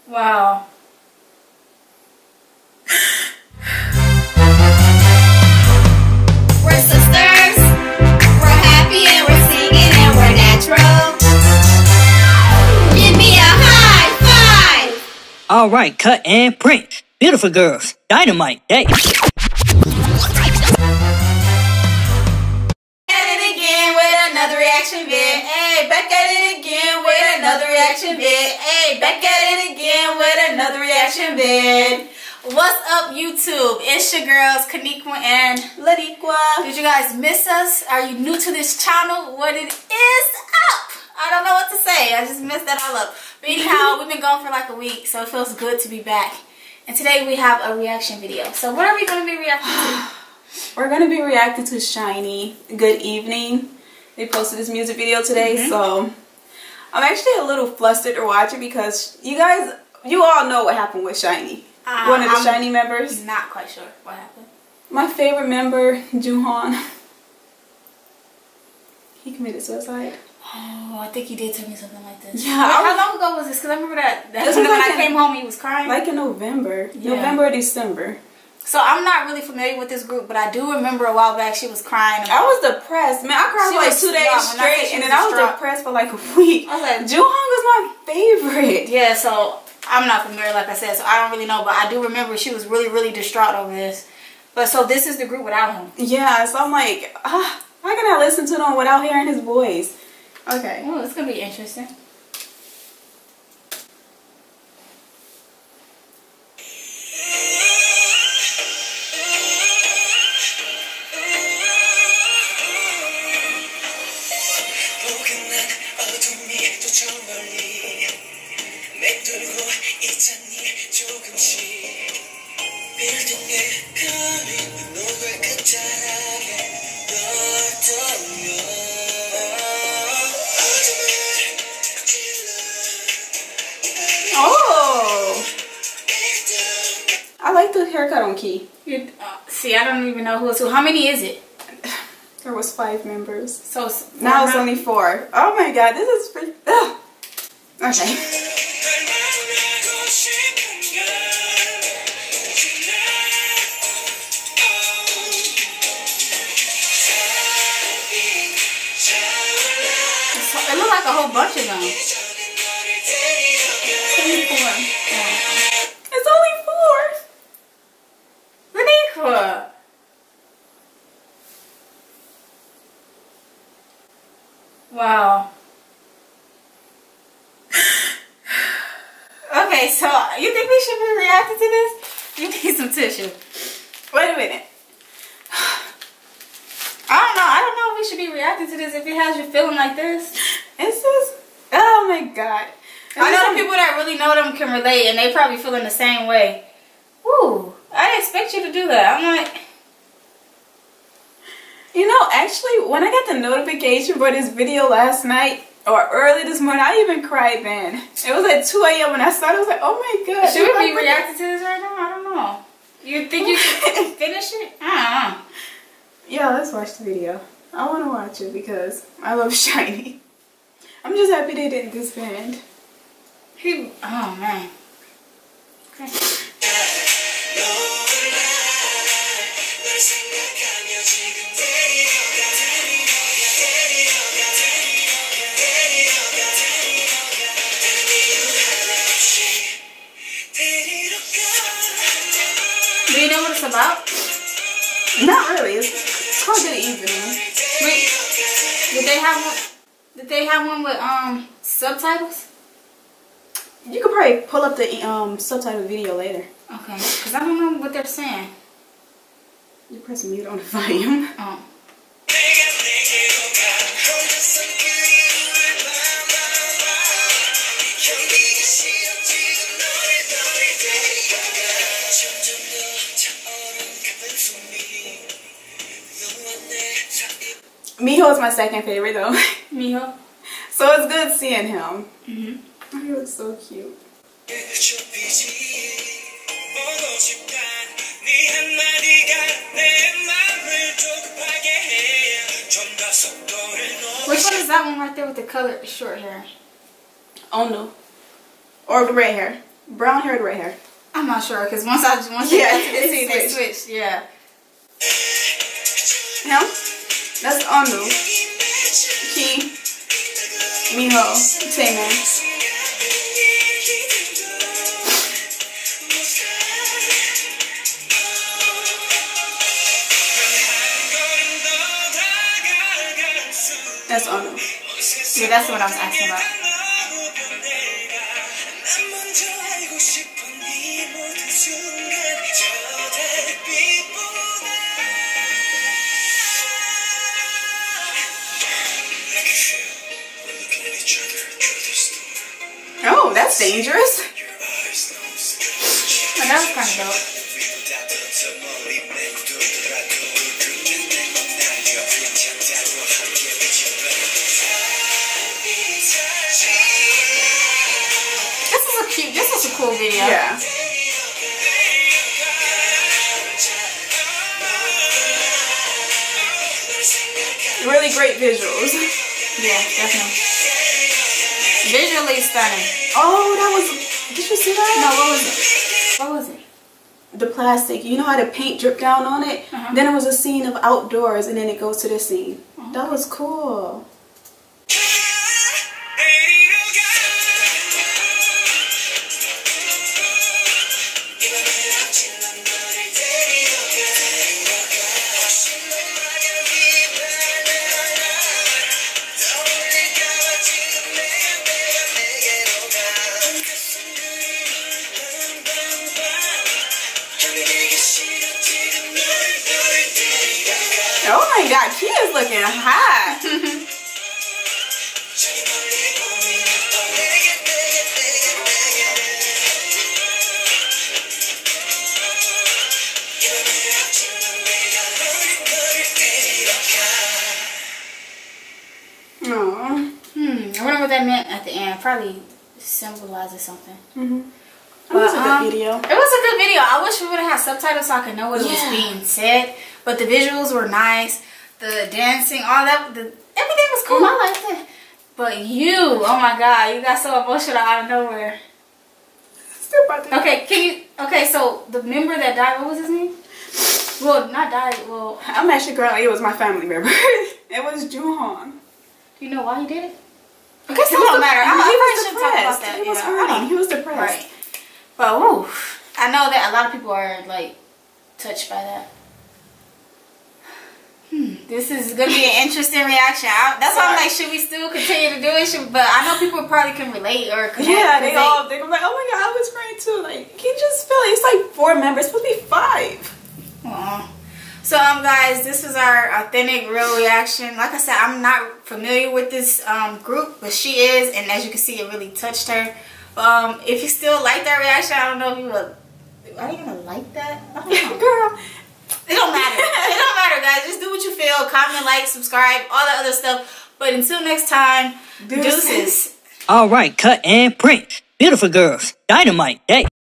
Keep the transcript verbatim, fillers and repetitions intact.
Wow. We're sisters, we're happy and we're singing and we're natural. Give me a high five! Alright, cut and print. Beautiful girls. Dynamite. Hey. Back at it again with another reaction vid. Hey, back at it again with another reaction vid. Hey, back at it again with another reaction vid. What's up, YouTube? It's your girls, Kaniqua and Laniqua. Did you guys miss us? Are you new to this channel? What it is up? I don't know what to say. I just messed that all up. But anyhow, we've been gone for like a week, so it feels good to be back. And today we have a reaction video. So what are we going to be reacting to? We're going to be reacting to SHINee, Good Evening. They posted this music video today, mm-hmm. so I'm actually a little flustered to watch it because you guys, you all know what happened with SHINee. Uh, One of the I'm SHINee members. Not quite sure what happened. My favorite member, Joohwan. He committed suicide. Oh, I think you did tell me something like this. Yeah. Wait, how long ago was this? Because I remember that, that when like I came home he was crying. Like in November. Yeah. November or December. So I'm not really familiar with this group, but I do remember a while back she was crying. I was depressed. Man, I cried for like two days straight and then I was depressed for like a week. I was like, Joohwan was my favorite. Yeah, so I'm not familiar, like I said, so I don't really know, but I do remember she was really, really distraught over this. But so this is the group without him. Yeah, so I'm like, ah, how can I listen to them without hearing his voice? Okay. Oh, it's gonna be interesting. Oh, I like the haircut on Key. You, uh, see, I don't even know who it's who. How many is it? There was five members. So it's now it's only four. Oh my god, this is pretty. Ugh. Okay. It looked like a whole bunch of them. twenty-four. It's only four. Laniqua. Wow. Okay, so you think we should be reacting to this? You need some tissue. Wait a minute. I don't know. I don't know if we should be reacting to this if it has you feeling like this. It's just, oh my god. It's I know the people that really know them can relate, and they probably feeling the same way. Woo! I didn't expect you to do that. I'm like, you know, actually, when I got the notification for this video last night or early this morning, I even cried then. It was at two A M when I saw it. I was like, oh my god. Should we be reacting to this right now? I don't know. You think you can finish it? I don't know. Yeah, let's watch the video. I want to watch it because I love SHINee. I'm just happy they didn't disband. He, oh man. Okay. Do you know what it's about? Not really. It's, it's called Good Evening. Wait, did they have one? Did they have one with um subtitles? You could probably pull up the um subtitle video later. Okay, because I don't know what they're saying. You press mute on the volume. Oh. Miho is my second favorite though. Miho? So it's good seeing him. Mm-hmm. Oh, he looks so cute. Which one is that one right there with the colored short hair? Oh no. Or the red hair. Brown hair or red hair? I'm not sure because once I once they Yeah, got to this scene, they switched. switched. Yeah. Him? That's Anu. Key. Miho. Taemin. That's Anu. Yeah, that's what I was asking about. Oh, that's dangerous. Oh, that was kind of dope. This is a cute, this is a cool video. Yeah. Really great visuals. Yeah, definitely. Visually stunning. Oh, that was... Did you see that? No, what was it? What was it? The plastic. You know how the paint dripped down on it? Uh-huh. Then it was a scene of outdoors, and then it goes to this scene. Uh-huh. That was cool. Oh my god, Kia's looking hot. Aww. Hmm, I wonder what that meant at the end. Probably symbolizes something. Mm-hmm. It But, was a good um, video. It was a good video. I wish we would have had subtitles so I could know what Yeah. was being said. But the visuals were nice. The dancing, all that, the, everything was cool. I liked it. But you, oh my god, you got so emotional out of nowhere. Still about to Okay, can you, okay, so the member that died, what was his name? Well, not died, well, I'm actually currently, it was my family member. It was Juhan. do you know why he did it? I He guess it was don't de- matter. I, he I was probably shouldn't talk about depressed. that. He was yeah. hurting. He was depressed. Right. But, woo, I know that a lot of people are, like, touched by that. Hmm. This is going to be an interesting reaction. I, that's why I'm like, should we still continue to do it? Should, but I know people probably can relate or connect. Yeah, they they- all, they were like, oh my god, I was crying too. Like, you just feel it. It's like four members. It's supposed to be five. Aw. So, um, guys, this was our authentic, real reaction. Like I said, I'm not familiar with this um, group, but she is, and as you can see, it really touched her. Um, if you still like that reaction, I don't know if you would. Are you gonna like that? I don't know. Girl. It don't matter. It don't matter, guys. Just do what you feel. Comment, like, subscribe, all that other stuff. But until next time, deuces. All right, cut and print. Beautiful girls. Dynamite. Hey.